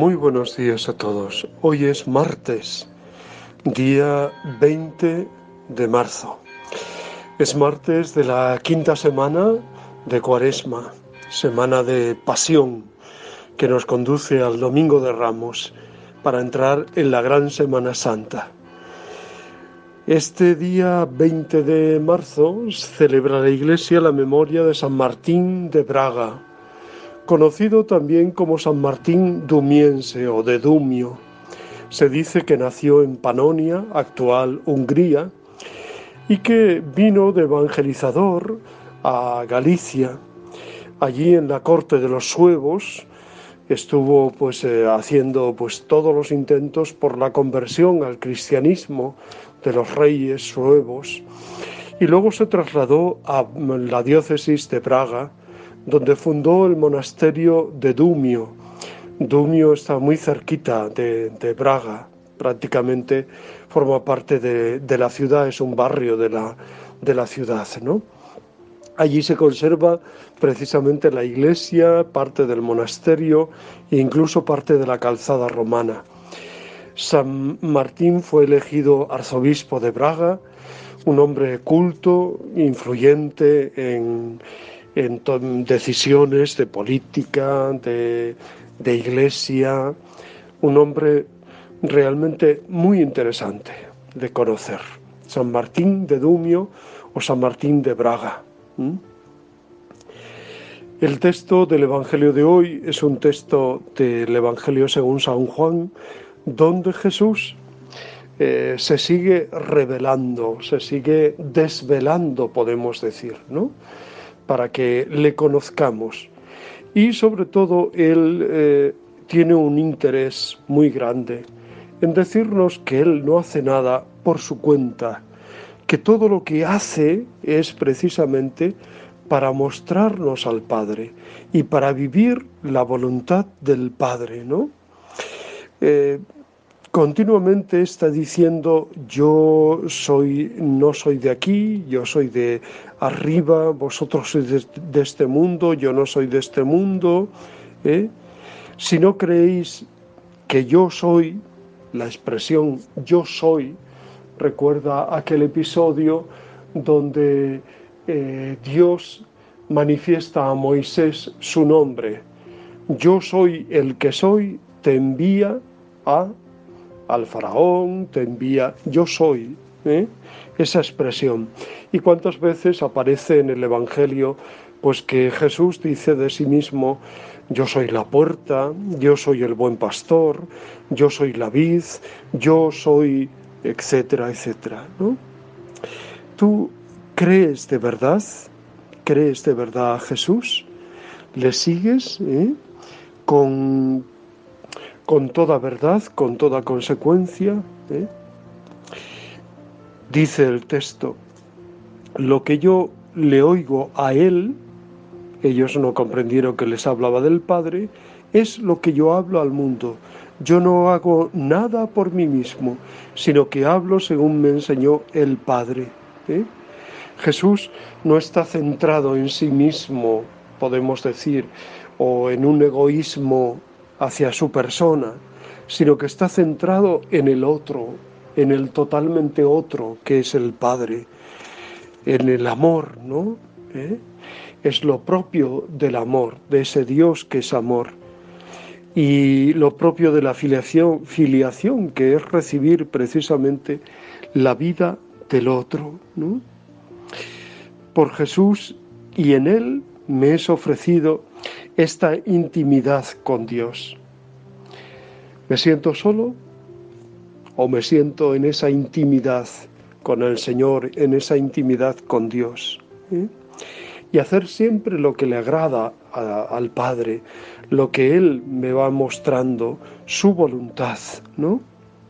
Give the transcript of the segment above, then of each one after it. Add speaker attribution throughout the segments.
Speaker 1: Muy buenos días a todos. Hoy es martes, día 20 de marzo. Es martes de la quinta semana de Cuaresma, semana de Pasión, que nos conduce al Domingo de Ramos para entrar en la gran Semana Santa. Este día 20 de marzo celebra la Iglesia la memoria de San Martín de Braga, conocido también como San Martín Dumiense o de Dumio. Se dice que nació en Panonia, actual Hungría, y que vino de evangelizador a Galicia. Allí en la corte de los suevos estuvo haciendo todos los intentos por la conversión al cristianismo de los reyes suevos, y luego se trasladó a la diócesis de Praga, donde fundó el monasterio de Dumio. Dumio está muy cerquita de Braga, prácticamente forma parte de la ciudad, es un barrio de la ciudad, ¿no? Allí se conserva precisamente la iglesia, parte del monasterio e incluso parte de la calzada romana. San Martín fue elegido arzobispo de Braga, un hombre culto, influyente en decisiones de política, de iglesia, un hombre realmente muy interesante de conocer. San Martín de Dumio o San Martín de Braga. El texto del Evangelio de hoy es un texto del Evangelio según San Juan, donde Jesús se sigue revelando, se sigue desvelando, podemos decir, ¿no? Para que le conozcamos. Y sobre todo él tiene un interés muy grande en decirnos que él no hace nada por su cuenta, que todo lo que hace es precisamente para mostrarnos al Padre y para vivir la voluntad del Padre, ¿no? Continuamente está diciendo: yo no soy de aquí, yo soy de arriba, vosotros sois de este mundo, yo no soy de este mundo. Si no creéis que yo soy, la expresión yo soy recuerda aquel episodio donde Dios manifiesta a Moisés su nombre. Yo soy el que soy, te envía al faraón, te envía, yo soy, esa expresión. ¿Y cuántas veces aparece en el Evangelio pues que Jesús dice de sí mismo: yo soy la puerta, yo soy el buen pastor, yo soy la vid, yo soy, etcétera, etcétera, ¿no? ¿Tú crees de verdad? ¿Crees de verdad a Jesús? ¿Le sigues con, con toda verdad, con toda consecuencia? Dice el texto: lo que yo le oigo a él, ellos no comprendieron que les hablaba del Padre, es lo que yo hablo al mundo. Yo no hago nada por mí mismo, sino que hablo según me enseñó el Padre. Jesús no está centrado en sí mismo, podemos decir, o en un egoísmo hacia su persona, sino que está centrado en el otro, en el totalmente otro, que es el Padre, en el amor, ¿no? Es lo propio del amor, de ese Dios que es amor. Y lo propio de la filiación, que es recibir precisamente la vida del otro, ¿no? Por Jesús y en Él me es ofrecido esta intimidad con Dios. ¿Me siento solo o me siento en esa intimidad con el Señor, en esa intimidad con Dios? Y hacer siempre lo que le agrada al Padre, lo que Él me va mostrando, su voluntad, ¿no?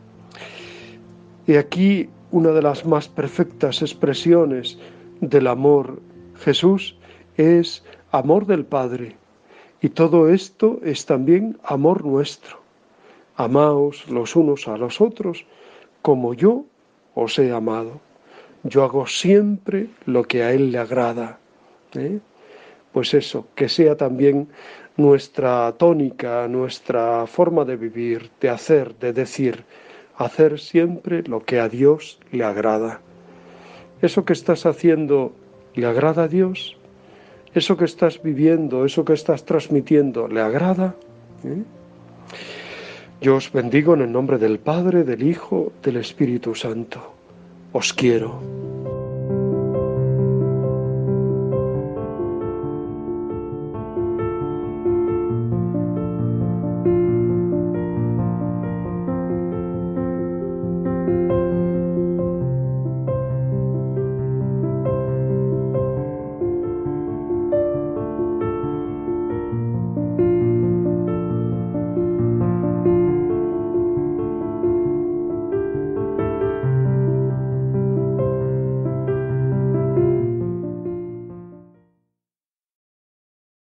Speaker 1: Y aquí una de las más perfectas expresiones del amor Jesús es amor del Padre. Y todo esto es también amor nuestro. Amaos los unos a los otros como yo os he amado. Yo hago siempre lo que a Él le agrada. pues eso, que sea también nuestra tónica, nuestra forma de vivir, de hacer, de decir, hacer siempre lo que a Dios le agrada. ¿Eso que estás haciendo le agrada a Dios? ¿Eso que estás viviendo, eso que estás transmitiendo, le agrada? ¿Eh? Yo os bendigo en el nombre del Padre, del Hijo, del Espíritu Santo. Os quiero.